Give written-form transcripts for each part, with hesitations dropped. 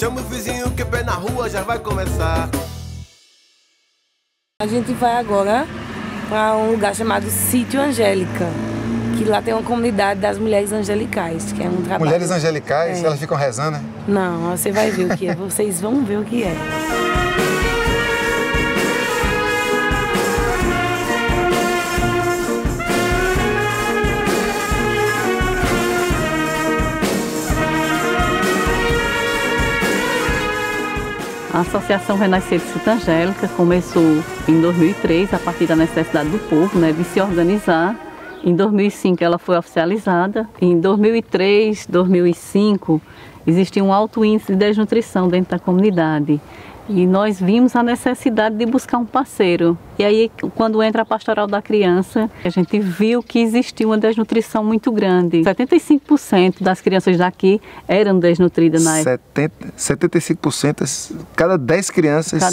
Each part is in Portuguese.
Chama o vizinho que pé na rua já vai começar. A gente vai agora para um lugar chamado Sítio Angélica, que lá tem uma comunidade das mulheres angelicais, que é um trabalho... Mulheres angelicais, elas ficam rezando, né? Não, você vai ver o que é, vocês vão ver o que é. A Associação Renascer de Sítio Angélica começou em 2003, a partir da necessidade do povo, né, de se organizar. Em 2005 ela foi oficializada. Em 2003, 2005, existia um alto índice de desnutrição dentro da comunidade. E nós vimos a necessidade de buscar um parceiro. E aí, quando entra a Pastoral da Criança, a gente viu que existia uma desnutrição muito grande. 75% das crianças daqui eram desnutridas na época. 75%, cada 10 crianças,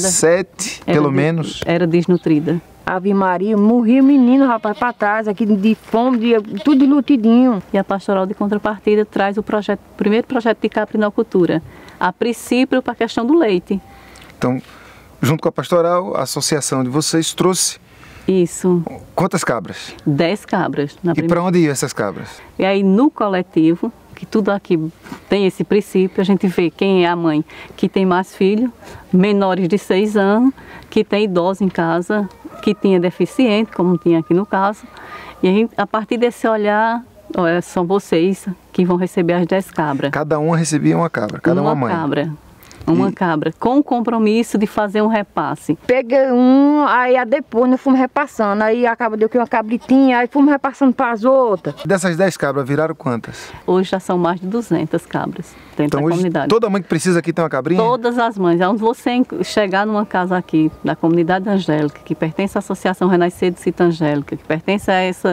7 pelo menos. Era desnutrida. Ave Maria, morria o menino, rapaz, para trás, aqui de fome, tudo lutidinho. E a Pastoral de Contrapartida traz o primeiro projeto de caprinocultura, a princípio para a questão do leite. Então, junto com a Pastoral, a associação de vocês trouxe... Isso. Quantas cabras? 10 cabras. E para onde iam essas cabras? E aí, no coletivo, que tudo aqui tem esse princípio, a gente vê quem é a mãe que tem mais filhos, menores de 6 anos, que tem idosos em casa, que tinha deficiente, como tinha aqui no caso. E a, gente, a partir desse olhar, olha, são vocês que vão receber as 10 cabras. Cada uma recebia uma cabra, cada uma mãe. Uma cabra, com o compromisso de fazer um repasse. Peguei um, aí depois nós fomos repassando, aí acaba deu que uma cabritinha, aí fomos repassando para as outras. Dessas 10 cabras, viraram quantas? Hoje já são mais de 200 cabras dentro da comunidade. Toda mãe que precisa aqui tem uma cabrinha? Todas as mães. Onde você chegar numa casa aqui, da comunidade angélica, que pertence à Associação Renascer de Sítio Angélica, que pertence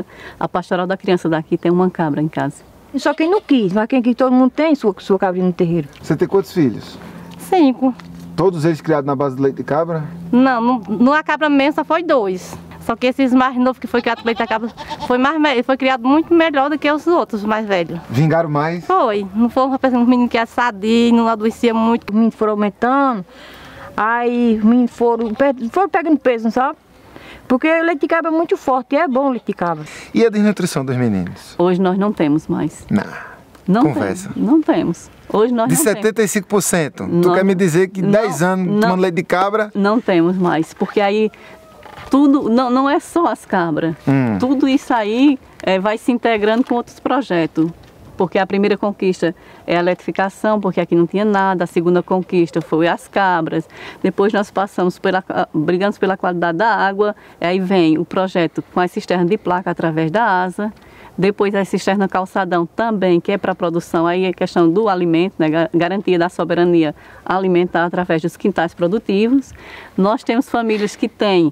a Pastoral da Criança daqui, tem uma cabra em casa. Só quem não quis, mas quem quis, todo mundo tem sua cabrinha no terreiro. Você tem quantos filhos? 5. Todos eles criados na base de leite de cabra? Não, numa cabra mesmo só foi 2. Só que esses mais novos que foi criado com leite de cabra foi criado muito melhor do que os outros mais velhos. Vingaram mais? Foi. Não foi uma pessoa, um menino que era sadio, não adoecia muito. Os meninos foram aumentando, aí os meninos foram pegando peso, não sabe? Porque o leite de cabra é muito forte e é bom o leite de cabra. E a desnutrição dos meninos? Hoje nós não temos mais. Não conversa. Não temos. Hoje nós de não 75%? Temos. Tu quer me dizer que 10 anos tomando leite de cabra? Não temos mais, porque aí tudo, não é só as cabras. Tudo isso aí vai se integrando com outros projetos. Porque a primeira conquista é a eletrificação, porque aqui não tinha nada. A segunda conquista foi as cabras. Depois nós passamos brigamos pela qualidade da água. Aí vem o projeto com as cisternas de placa através da ASA. Depois a cisterna calçadão também, que é para a produção, aí é questão do alimento, né, garantia da soberania alimentar através dos quintais produtivos. Nós temos famílias que têm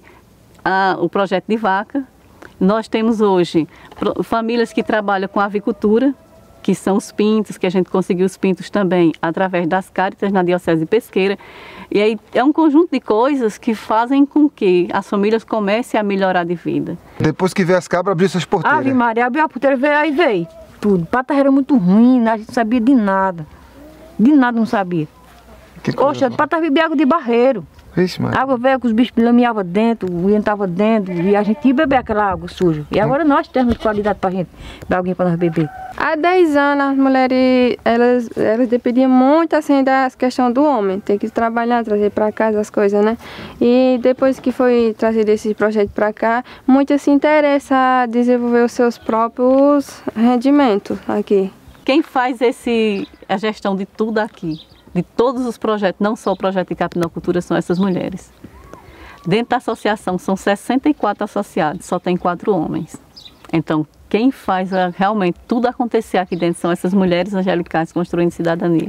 o projeto de vaca. Nós temos hoje famílias que trabalham com avicultura, que são os pintos, que a gente conseguiu os pintos também através das Cáritas na Diocese de Pesqueira. E aí é um conjunto de coisas que fazem com que as famílias comecem a melhorar de vida. Depois que veio as cabras, abriu suas porteiras? Ave Maria, abriu a porteira, veio tudo. Pata era muito ruim, a gente não sabia de nada. De nada não sabia. Poxa, pata bebia água de barreiro. Vixe, mãe. Água velha que os bichos lameavam dentro, entravam dentro, e a gente ia beber aquela água suja. E agora nós temos qualidade pra gente, pra alguém para nós beber. Há 10 anos as mulheres, elas dependiam muito assim da questão do homem, ter que trabalhar, trazer para casa as coisas, né? E depois que foi trazido esse projeto para cá, muitas se interessam a desenvolver os seus próprios rendimentos aqui. Quem faz a gestão de tudo aqui, de todos os projetos, não só o projeto de caprinocultura, são essas mulheres. Dentro da associação são 64 associados, só tem 4 homens. Então, quem faz realmente tudo acontecer aqui dentro são essas mulheres angelicais construindo cidadania.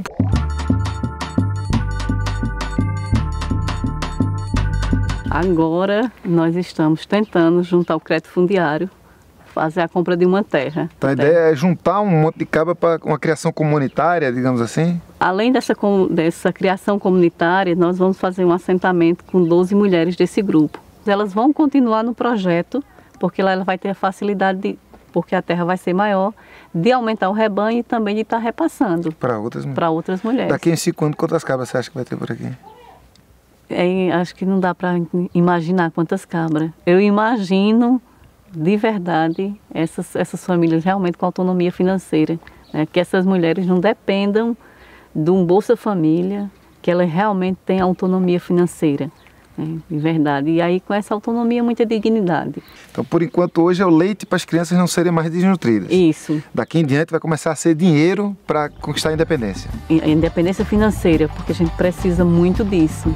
Agora nós estamos tentando juntar o crédito fundiário, fazer a compra de uma terra. Então a ideia é juntar um monte de cabra para uma criação comunitária, digamos assim? Além dessa criação comunitária, nós vamos fazer um assentamento com 12 mulheres desse grupo. Elas vão continuar no projeto, porque lá ela vai ter a facilidade porque a terra vai ser maior, de aumentar o rebanho e também de estar repassando para outras mulheres. Para outras mulheres. Daqui em 5 anos, quantas cabras você acha que vai ter por aqui? Acho que não dá para imaginar quantas cabras. Eu imagino, de verdade, essas famílias realmente com autonomia financeira, né? Que essas mulheres não dependam de um Bolsa Família, que elas realmente tenham autonomia financeira, né? De verdade. E aí com essa autonomia, muita dignidade. Então, por enquanto, hoje é o leite para as crianças não serem mais desnutridas. Isso. Daqui em diante vai começar a ser dinheiro para conquistar a independência. A independência financeira, porque a gente precisa muito disso.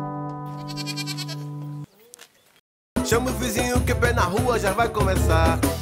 Chama o vizinho que pé na rua já vai começar.